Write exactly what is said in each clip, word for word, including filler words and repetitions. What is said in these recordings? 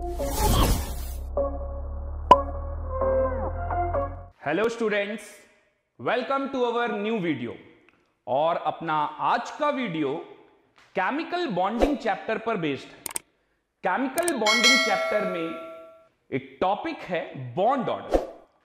Hello students, welcome to our new video. और अपना आज का वीडियो केमिकल बॉन्डिंग चैप्टर पर बेस्ड है। केमिकल बॉन्डिंग चैप्टर में एक टॉपिक है बॉन्ड ऑर्डर।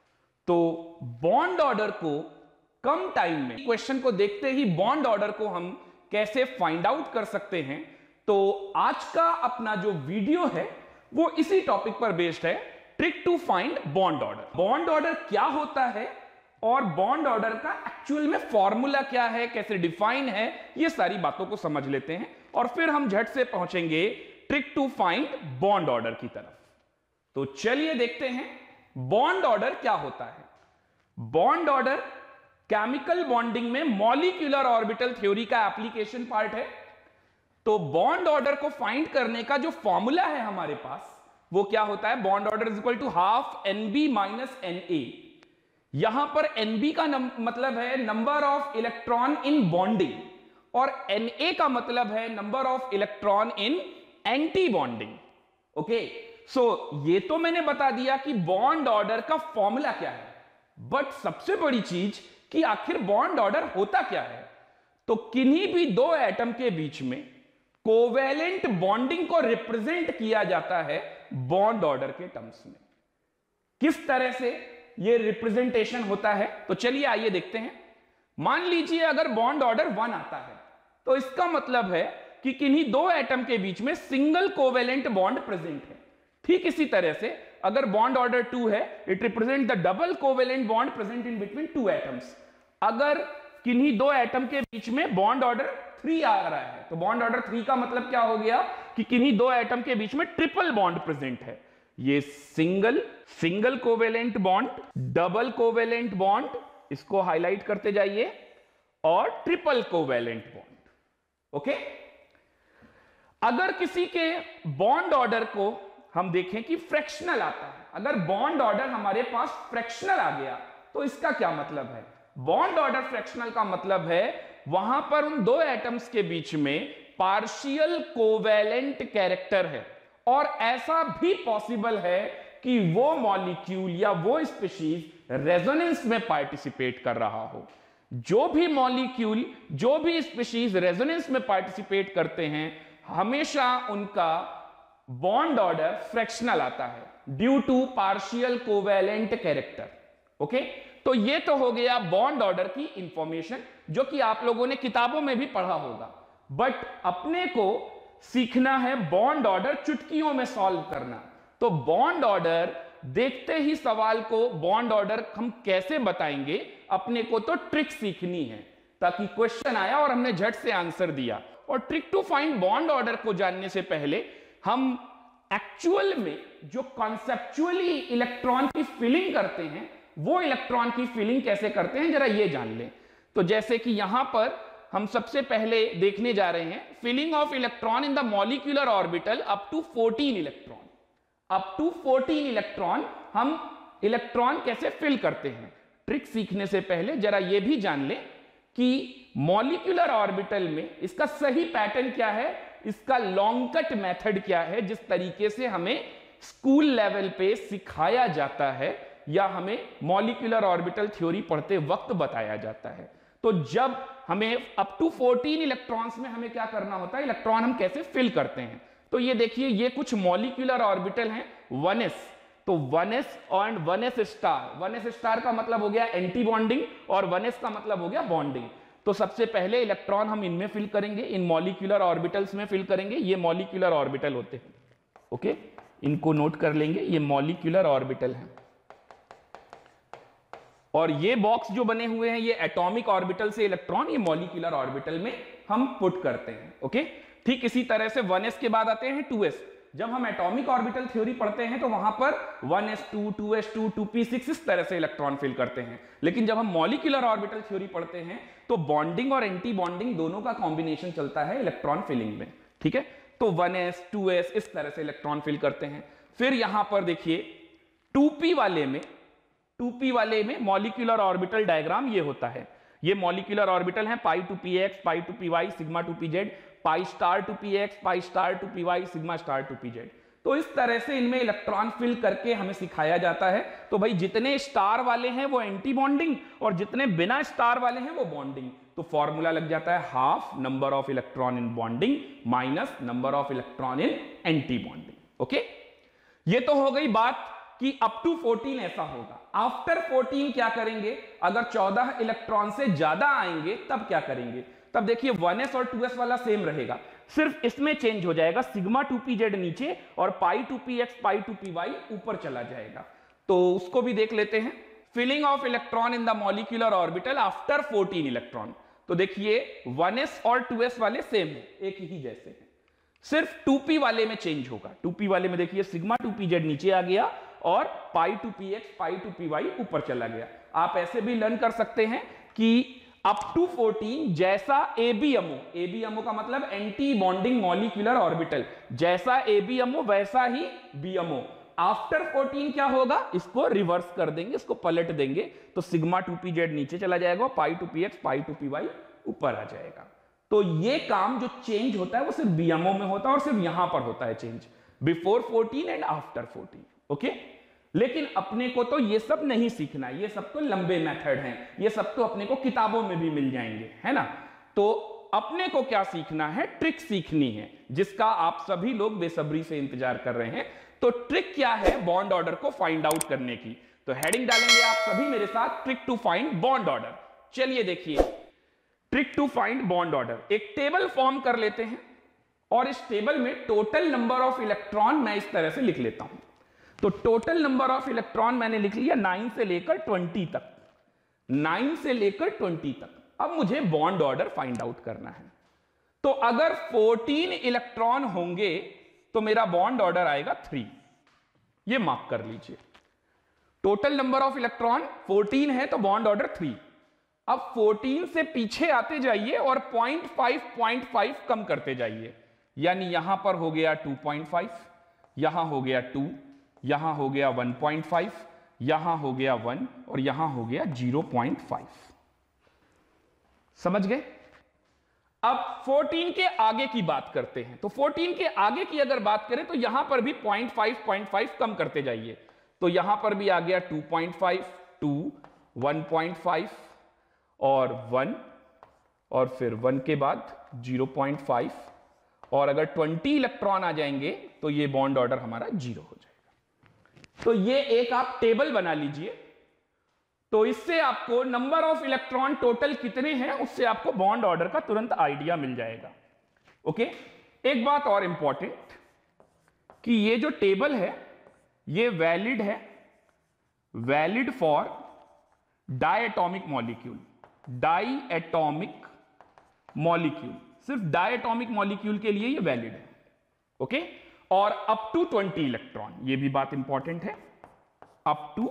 तो बॉन्ड ऑर्डर को कम टाइम में, क्वेश्चन को देखते ही बॉन्ड ऑर्डर को हम कैसे फाइंड आउट कर सकते हैं, तो आज का अपना जो वीडियो है वो इसी टॉपिक पर बेस्ड है, trick to find bond order. Bond order क्या होता है और बॉन्ड ऑर्डर का एक्चुअल में फॉर्मूला क्या है, कैसे डिफाइन है, ये सारी बातों को समझ लेते हैं और फिर हम झट से पहुंचेंगे trick to find bond order की तरफ। तो चलिए देखते हैं बॉन्ड ऑर्डर क्या होता है। बॉन्ड ऑर्डर केमिकल बॉन्डिंग में मॉलिक्यूलर ऑर्बिटल थ्योरी का एप्लीकेशन पार्ट है। तो बॉन्ड ऑर्डर को फाइंड करने का जो फॉर्मूला है हमारे पास वो क्या होता है, bond order is equal to half N B minus N A. यहां पर एन बी का मतलब है number of electron in bonding और एन ए का मतलब है number of electron in anti bonding. Okay, so ये तो मैंने बता दिया कि बॉन्ड ऑर्डर का फॉर्मूला क्या है, बट सबसे बड़ी चीज कि आखिर बॉन्ड ऑर्डर होता क्या है। तो किन्हीं भी दो एटम के बीच में कोवेलेंट बॉन्डिंग को रिप्रेजेंट किया जाता है बॉन्ड ऑर्डर के टर्म्स में। किस तरह से यह रिप्रेजेंटेशन होता है, तो चलिए आइए देखते हैं। मान लीजिए अगर बॉन्ड ऑर्डर वन आता है तो इसका मतलब है कि किन्हीं दो एटम के बीच में सिंगल कोवेलेंट बॉन्ड प्रेजेंट है। ठीक इसी तरह से अगर बॉन्ड ऑर्डर टू है, it represent the double covalent bond present in between two atoms. अगर किन्हीं दो एटम के बीच में बॉन्ड ऑर्डर थ्री आ रहा है तो बॉन्ड ऑर्डर थ्री का मतलब क्या हो गया कि किन्हीं दो एटम के बीच में ट्रिपल बॉन्ड प्रेजेंट है। ये single single covalent bond, double covalent bond, इसको हाईलाइट करते जाइए, और ट्रिपल कोवेलेंट बॉन्ड। ओके, अगर किसी के बॉन्ड ऑर्डर को हम देखें कि फ्रैक्शनल आता है, अगर बॉन्ड ऑर्डर हमारे पास फ्रैक्शनल आ गया तो इसका क्या मतलब है। बॉन्ड ऑर्डर फ्रैक्शनल का मतलब है वहां पर उन दो एटम्स के बीच में पार्शियल कोवेलेंट कैरेक्टर है और ऐसा भी पॉसिबल है कि वो मॉलिक्यूल या वो स्पीशीज रेजोनेंस में पार्टिसिपेट कर रहा हो। जो भी मॉलिक्यूल, जो भी स्पीशीज रेजोनेंस में पार्टिसिपेट करते हैं, हमेशा उनका बॉन्ड ऑर्डर फ्रैक्शनल आता है due to partial covalent character. Okay, तो ये तो हो गया बॉन्ड ऑर्डर की इंफॉर्मेशन जो कि आप लोगों ने किताबों में भी पढ़ा होगा, बट अपने को सीखना है बॉन्ड ऑर्डर चुटकियों में सॉल्व करना। तो बॉन्ड ऑर्डर देखते ही सवाल को बॉन्ड ऑर्डर हम कैसे बताएंगे, अपने को तो ट्रिक सीखनी है ताकि क्वेश्चन आया और हमने झट से आंसर दिया। और trick to find bond order को जानने से पहले हम एक्चुअल में जो कॉन्सेप्चुअली इलेक्ट्रॉन की फिलिंग करते हैं वो इलेक्ट्रॉन की फिलिंग कैसे करते हैं जरा ये जान लें। तो जैसे कि यहां पर हम सबसे पहले देखने जा रहे हैं filling of electron in the molecular orbital up to fourteen electron. Up to fourteen electron हम इलेक्ट्रॉन कैसे फिल करते हैं। ट्रिक सीखने से पहले जरा ये भी जान लें कि मॉलिक्यूलर ऑर्बिटल में इसका सही पैटर्न क्या है, इसका लॉन्ग कट मेथड क्या है, जिस तरीके से हमें स्कूल लेवल पे सिखाया जाता है या हमें मॉलिक्यूलर ऑर्बिटल थ्योरी पढ़ते वक्त बताया जाता है। तो जब हमें अप टू फोर्टीन इलेक्ट्रॉन्स में हमें क्या करना होता है, इलेक्ट्रॉन हम कैसे फिल करते हैं। तो ये देखिए, ये कुछ मॉलिक्यूलर ऑर्बिटल हैं वन एस। तो one S and one S star, one S star का मतलब हो गया एंटी बॉन्डिंग और वन एस का मतलब हो गया बॉन्डिंग। तो सबसे पहले इलेक्ट्रॉन हम इनमें फिल करेंगे, इन मॉलिक्यूलर ऑर्बिटल्स में फिल करेंगे। ये मॉलिक्यूलर ऑर्बिटल होते हैं। ओके, इनको नोट कर लेंगे, ये मॉलिक्यूलर ऑर्बिटल हैं। और ये बॉक्स जो बने हुए हैं ये एटॉमिक ऑर्बिटल से इलेक्ट्रॉन ये मॉलिक्यूलर ऑर्बिटल में हम पुट करते हैं। ओके, ठीक इसी तरह से वन एस के बाद आते हैं टू एस। जब हम एटॉमिक ऑर्बिटल थ्योरी पढ़ते हैं तो वहां पर one S two, two S two, two P six इस तरह से इलेक्ट्रॉन फिल करते हैं। लेकिन जब हम मॉलिक्यूलर ऑर्बिटल थ्योरी पढ़ते हैं तो बॉन्डिंग और एंटी बॉन्डिंग दोनों का कॉम्बिनेशन चलता है इलेक्ट्रॉन फिलिंग में। ठीक है, तो वन एस, टू एस इस तरह से इलेक्ट्रॉन फिल करते हैं। फिर यहां पर देखिए टू पी वाले में टू पी वाले में मॉलिक्यूलर ऑर्बिटल डायग्राम ये होता है। ये मॉलिक्यूलर ऑर्बिटल हैं pi two P X, pi two P Y, sigma two P Z, pi star two P X, pi star two P Y, sigma star two P Z. तो इस तरह से इनमें इलेक्ट्रॉन फिल करके हमें सिखाया जाता है। तो भाई जितने स्टार वाले हैं वो एंटी बॉन्डिंग और जितने बिना स्टार वाले हैं वो बॉन्डिंग। तो फॉर्मूला लग जाता है half number of electron in bonding minus number of electron in anti bonding. Okay, ये तो हो गई बात कि अप टू फोर्टीन ऐसा होगा। आफ्टर फोर्टीन क्या करेंगे? अगर चौदह इलेक्ट्रॉन से ज्यादा आएंगे तब क्या करेंगे? तब देखिए वन एस और टू एस वाला सेम रहेगा, सिर्फ इसमें चेंज हो जाएगा, सिग्मा टू पी जेड नीचे और pi two P X pi two P Y ऊपर चला जाएगा। तो उसको भी देख लेते हैं। Filling of electron in the molecular orbital after fourteen electron. तो देखिए वन एस और टू एस वाले सेम है, एक ही जैसे हैं, सिर्फ टू पी वाले में चेंज होगा। टू पी वाले में देखिए सिग्मा टू पी जेड नीचे आ गया और pi two P X pi two P Y ऊपर चला गया। आप ऐसे भी लर्न कर सकते हैं कि अप टू फोर्टीन जैसा एबीएमओ, एबीएमओ का मतलब एंटी बॉन्डिंग मॉलिक्यूलर ऑर्बिटल, जैसा एबीएमओ वैसा ही बीएमओ। आफ्टर फोर्टीन क्या होगा? इसको रिवर्स कर देंगे, इसको पलट देंगे, तो सिग्मा टू पी जेड नीचे चला जाएगा, pi two P X pi two P Y ऊपर आ जाएगा। तो ये काम जो चेंज होता है वो सिर्फ बीएमओ में होता है और सिर्फ यहां पर होता है change, before fourteen and after fourteen. Okay, लेकिन अपने को तो ये सब नहीं सीखना, ये सब तो लंबे मेथड हैं, ये सब तो अपने को किताबों में भी मिल जाएंगे, है ना। तो अपने को क्या सीखना है? ट्रिक सीखनी है, जिसका आप सभी लोग बेसब्री से इंतजार कर रहे हैं। तो ट्रिक क्या है बॉन्ड ऑर्डर को फाइंड आउट करने की? तो हेडिंग डालेंगे आप सभी मेरे साथ, trick to find bond order. चलिए देखिए, trick to find bond order. एक टेबल फॉर्म कर लेते हैं और इस टेबल में टोटल नंबर ऑफ इलेक्ट्रॉन मैं इस तरह से लिख लेता हूं। तो टोटल नंबर ऑफ इलेक्ट्रॉन मैंने लिख लिया नाइन से लेकर ट्वेंटी तक, नाइन से लेकर ट्वेंटी तक। अब मुझे बॉन्ड ऑर्डर फाइंड आउट करना है। तो अगर फोर्टीन इलेक्ट्रॉन होंगे तो मेरा बॉन्ड ऑर्डर आएगा थ्री। ये मार्क कर लीजिए, total number of electron fourteen है तो बॉन्ड ऑर्डर थ्री। अब फोर्टीन से पीछे आते जाइए और पॉइंट फाइव पॉइंट फाइव कम करते जाइए, यानी यहां पर हो गया टू पॉइंट फाइव, यहां हो गया टू, यहां हो गया वन पॉइंट फाइव, यहां हो गया वन और यहां हो गया ज़ीरो पॉइंट फाइव। समझ गए? अब फोर्टीन के आगे की बात करते हैं। तो फोर्टीन के आगे की अगर बात करें तो यहां पर भी पॉइंट फाइव पॉइंट फाइव कम करते जाइए। तो यहां पर भी आ गया two point five, two, one point five और वन और फिर वन के बाद ज़ीरो पॉइंट फाइव। और अगर ट्वेंटी इलेक्ट्रॉन आ जाएंगे तो ये बॉन्ड ऑर्डर हमारा जीरो हो जाएगा। तो ये एक आप टेबल बना लीजिए, तो इससे आपको नंबर ऑफ इलेक्ट्रॉन टोटल कितने हैं उससे आपको बॉन्ड ऑर्डर का तुरंत आइडिया मिल जाएगा। ओके, एक बात और इंपॉर्टेंट कि ये जो टेबल है ये वैलिड है, valid for diatomic molecule, diatomic molecule, सिर्फ डायटोमिक मॉलिक्यूल के लिए ये वैलिड है। ओके, और अप टू ट्वेंटी इलेक्ट्रॉन, ये भी बात इंपॉर्टेंट है, up to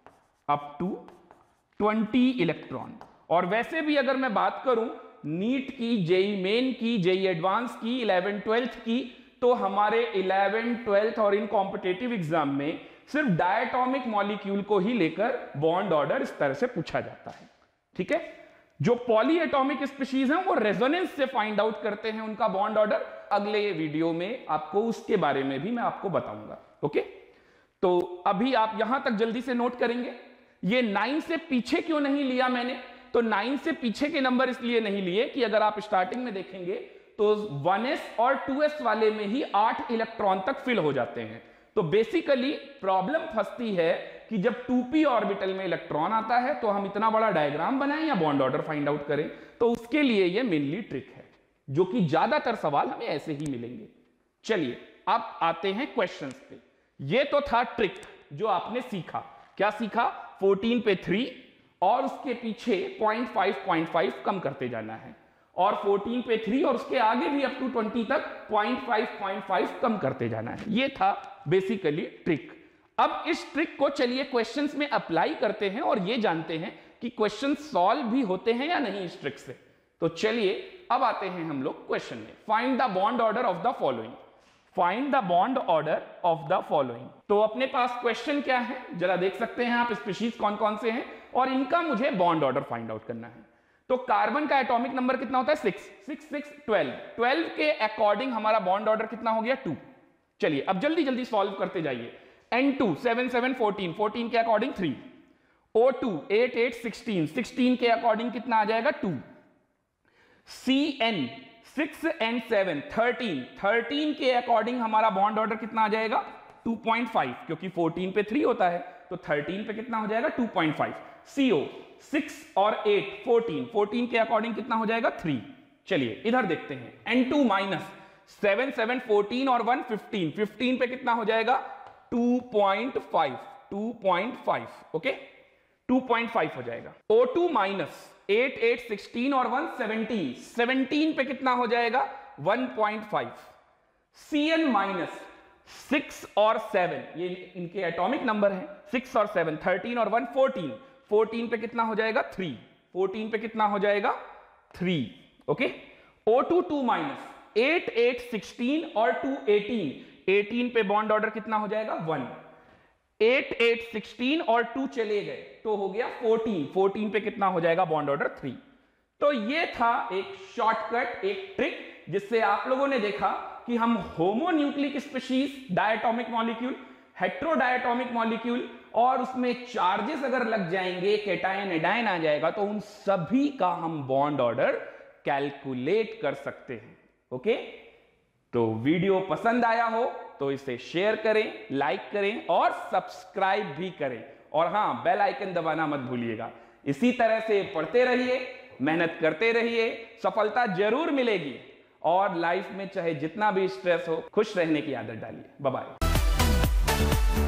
up to twenty electron. और वैसे भी अगर मैं बात करूं नीट की, जेई मेन की, जेई एडवांस की, इलेवन ट्वेल्थ की, तो हमारे इलेवन ट्वेल्थ और इन कॉम्पिटेटिव एग्जाम में सिर्फ डायटोमिक मॉलिक्यूल को ही लेकर बॉन्ड ऑर्डर इस तरह से पूछा जाता है। ठीक है, जो पॉली एटॉमिक स्पीशीज हैं वो रेजोनेंस से फाइंड आउट करते हैं उनका बॉन्ड ऑर्डर। अगले वीडियो में आपको उसके बारे में भी मैं आपको बताऊंगा। ओके, तो अभी आप यहां तक जल्दी से नोट करेंगे। ये नाइन से पीछे क्यों नहीं लिया मैंने? तो नाइन से पीछे के नंबर इसलिए नहीं लिए कि अगर आप स्टार्टिंग में देखेंगे तो वन एस और टू एस वाले में ही आठ इलेक्ट्रॉन तक फिल हो जाते हैं। तो बेसिकली प्रॉब्लम फंसती है कि जब टू पी ऑर्बिटल में इलेक्ट्रॉन आता है तो हम इतना बड़ा डायग्राम बनाएं या बॉन्ड ऑर्डर फाइंड आउट करें। तो उसके लिए ये मेनली ट्रिक है, जो कि ज्यादातर सवाल हमें ऐसे ही मिलेंगे। चलिए अब आते हैं क्वेश्चंस पे। ये तो था ट्रिक जो आपने सीखा। क्या सीखा? फोर्टीन पे थ्री और उसके पीछे पॉइंट फाइव पॉइंट फाइव कम करते जाना है, और फोर्टीन पे थ्री और उसके आगे भी अप टू ट्वेंटी तक पॉइंट फाइव पॉइंट फाइव कम करते जाना है। ये था बेसिकली ट्रिक। अब इस ट्रिक को चलिए क्वेश्चंस में अप्लाई करते हैं और ये जानते हैं कि क्वेश्चन सॉल्व भी होते हैं या नहीं इस ट्रिक से। तो चलिए अब आते हैं हम लोग क्वेश्चन में। Find the bond order of the following, find the bond order of the following. तो अपने पास क्वेश्चन क्या है जरा देख सकते हैं आप, स्पीशीज कौन कौन से हैं और इनका मुझे बॉन्ड ऑर्डर फाइंड आउट करना है। तो कार्बन का एटॉमिक नंबर कितना होता है? Six, six six twelve. Twelve के अकॉर्डिंग हमारा बॉन्ड ऑर्डर कितना हो गया? टू। चलिए अब जल्दी जल्दी सॉल्व करते जाइए। N two seven seven fourteen, fourteen के according three, O two eight eight sixteen, sixteen के अकॉर्डिंग कितना आ जाएगा two, C N six and seven thirteen, thirteen के अकॉर्डिंग हमारा बॉन्ड ऑर्डर कितना आ जाएगा टू पॉइंट फाइव, क्योंकि फोर्टीन पे थ्री होता है तो थर्टीन पे कितना हो जाएगा two point five. CO six और एट फोर्टीन, फोर्टीन के अकॉर्डिंग कितना हो जाएगा थ्री। चलिए इधर देखते हैं N two minus seven seven fourteen और वन फिफ्टीन, फिफ्टीन पे कितना हो जाएगा two point five, two point five, okay two point five हो जाएगा। O two minus eight eight sixteen और वन सेवनटीन, सेवनटीन पे कितना हो जाएगा one point five. C N minus six और सेवन, ये इनके एटॉमिक नंबर हैं, सिक्स और सेवन, थर्टीन और वन फोर्टीन, फोर्टीन पे कितना हो जाएगा थ्री, फोर्टीन पे कितना हो जाएगा three, okay. O two two minus eight eight sixteen और टू एटीन, एटीन पे बॉन्ड ऑर्डर कितना हो जाएगा वन, एट एट सिक्सटीन और टू चले गए तो हो गया फोर्टीन, फोर्टीन पे कितना हो जाएगा बॉन्ड ऑर्डर थ्री। तो ये था एक शॉर्टकट, एक ट्रिक जिससे आप लोगों ने देखा कि हम homonuclear species, diatomic molecule, heterodiatomic molecule और उसमें चार्जेस अगर लग जाएंगे, केटायन एडायन आ जाएगा, तो उन सभी का हम बॉन्ड ऑर्डर कैलकुलेट कर सकते हैं, ओके। तो वीडियो पसंद आया हो तो इसे शेयर करें, लाइक करें और सब्सक्राइब भी करें, और हां बेल आइकन दबाना मत भूलिएगा। इसी तरह से पढ़ते रहिए, मेहनत करते रहिए, सफलता जरूर मिलेगी, और लाइफ में चाहे जितना भी स्ट्रेस हो खुश रहने की आदत डालिए। Bye bye.